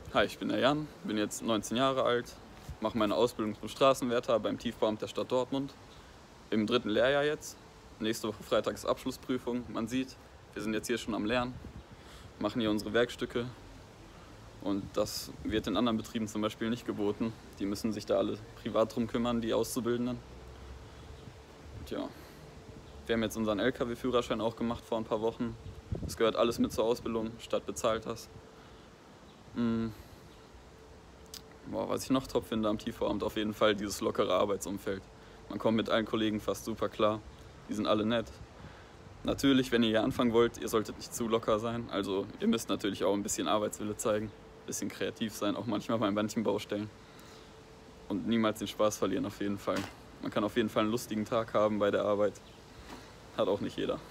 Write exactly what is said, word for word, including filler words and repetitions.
Hi, ich bin der Jan, bin jetzt neunzehn Jahre alt, mache meine Ausbildung zum Straßenwärter beim Tiefbauamt der Stadt Dortmund. Im dritten Lehrjahr jetzt. Nächste Woche Freitag ist Abschlussprüfung. Man sieht, wir sind jetzt hier schon am Lernen, machen hier unsere Werkstücke. Und das wird in anderen Betrieben zum Beispiel nicht geboten. Die müssen sich da alle privat drum kümmern, die Auszubildenden. Und ja, wir haben jetzt unseren L K W-Führerschein auch gemacht vor ein paar Wochen. Das gehört alles mit zur Ausbildung, Stadt bezahlt das. Mhm. Boah, was ich noch top finde am Tiefbauamt, auf jeden Fall dieses lockere Arbeitsumfeld. Man kommt mit allen Kollegen fast super klar, die sind alle nett. Natürlich, wenn ihr hier anfangen wollt, ihr solltet nicht zu locker sein. Also ihr müsst natürlich auch ein bisschen Arbeitswille zeigen, ein bisschen kreativ sein, auch manchmal bei manchen Baustellen. Und niemals den Spaß verlieren auf jeden Fall. Man kann auf jeden Fall einen lustigen Tag haben bei der Arbeit. Hat auch nicht jeder.